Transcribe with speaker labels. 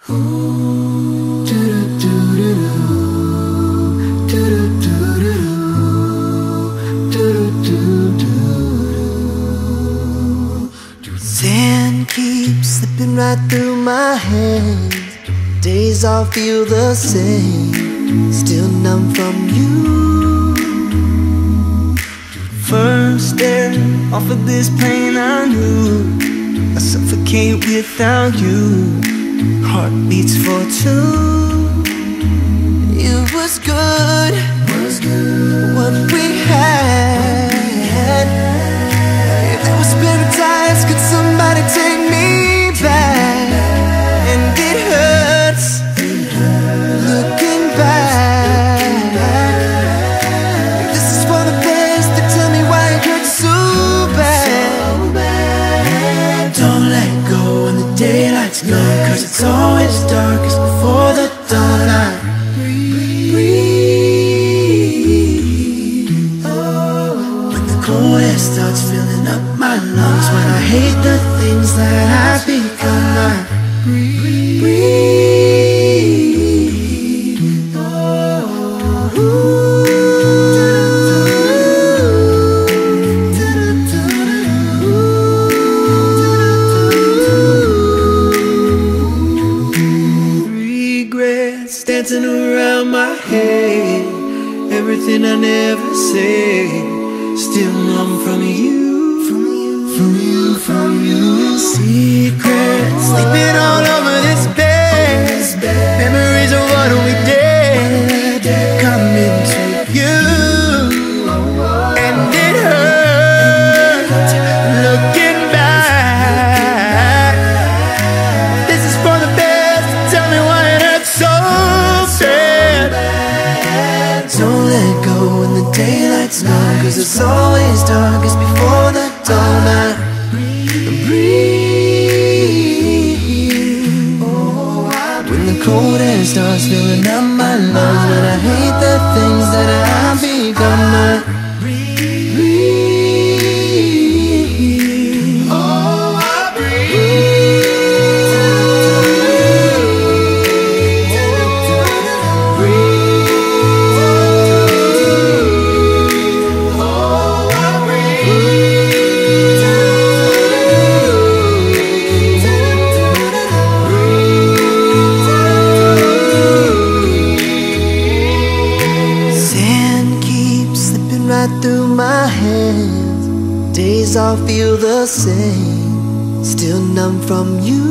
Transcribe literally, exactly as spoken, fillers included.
Speaker 1: Sand keeps slipping right through my hands. Days all feel the same, still numb from you. First step off of this plane, I knew I suffocate without you. Heartbeats for two. It was good, was good what we had. If there was paradise, could somebody take me back? And it hurts looking back. If this is for the best, then tell me why it hurts so bad. Don't let go when the daylight's gone, 'cause it's always darkest before the dawn. I cold air starts filling up my lungs, when I hate the things that I've become. I breathe. Regrets dancing around my head, everything I never said, still numb from you, from you, from you, from you. Secrets sleeping all over this bed, memories of what we did, coming to you. And it hurt looking back. This is for the best, tell me why it hurts so bad. Don't let go when the daylight's gone, 'cause it's always darkest before the dawn. I breathe. When the cold air starts filling up my lungs, when I hate the things that I've become. I breathe. Oh, I breathe. Through my hands, days all feel the same, still numb from you.